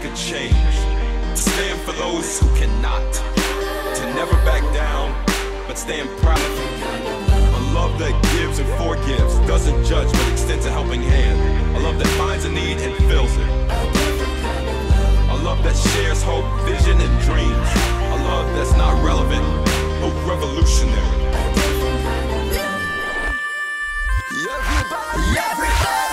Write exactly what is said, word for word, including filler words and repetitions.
a change, to stand for those who cannot, to never back down, but stand proud. A love that gives and forgives, doesn't judge but extends a helping hand. A love that finds a need and fills it. A love that shares hope, vision, and dreams. A love that's not relevant, but revolutionary. Everybody, everybody.